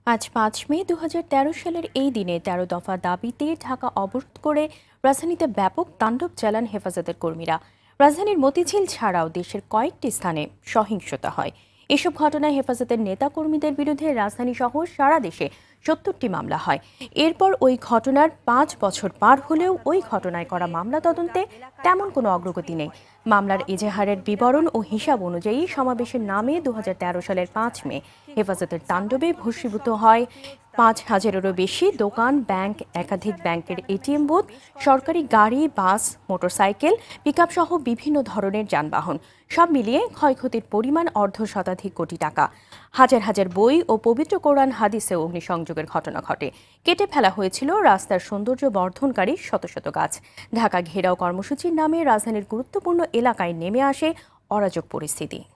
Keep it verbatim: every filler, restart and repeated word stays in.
আজ পাঁচ মে দু হাজার তেরো সালের এই দিনে তেরো দফা দাবিতে ঢাকা অবরোধ করে রাজধানীতে ব্যাপক তাণ্ডব চালান হেফাজতের কর্মীরা। রাজধানীর মতিঝিল ছাড়াও দেশের কয়েকটি স্থানে সহিংসতা হয়। এসব ঘটনায় হেফাজতের নেতা কর্মীদের বিরুদ্ধে রাজধানী সহ সারা দেশে সত্তরটি মামলা হয়। এরপর ওই ঘটনার পাঁচ বছর পার হলেও ওই ঘটনায় করা মামলা তদন্তে তেমন কোনো অগ্রগতি নেই। মামলার এজাহারের বিবরণ ও হিসাব অনুযায়ী সমাবেশের নামে দু হাজার তেরো সালের পাঁচ মে হেফাজতের তাণ্ডবে ভস্মীভূত হয় পাঁচ হাজারেরও বেশি দোকান, ব্যাংক, একাধিক ব্যাংকের এটিএম বুথ, সরকারি গাড়ি, বাস, মোটরসাইকেল, পিকআপ সহ বিভিন্ন ধরনের যানবাহন। সব মিলিয়ে ক্ষয়ক্ষতির পরিমাণ অর্ধ শতাধিক কোটি টাকা। হাজার হাজার বই ও পবিত্র কোরআন হাদিসে অগ্নিসংযোগের ঘটনা ঘটে। কেটে ফেলা হয়েছিল রাস্তার সৌন্দর্য বর্ধনকারী শত শত গাছ। ঢাকা ঘেরাও কর্মসূচির নামে রাজধানীর গুরুত্বপূর্ণ এলাকায় নেমে আসে অরাজক পরিস্থিতি।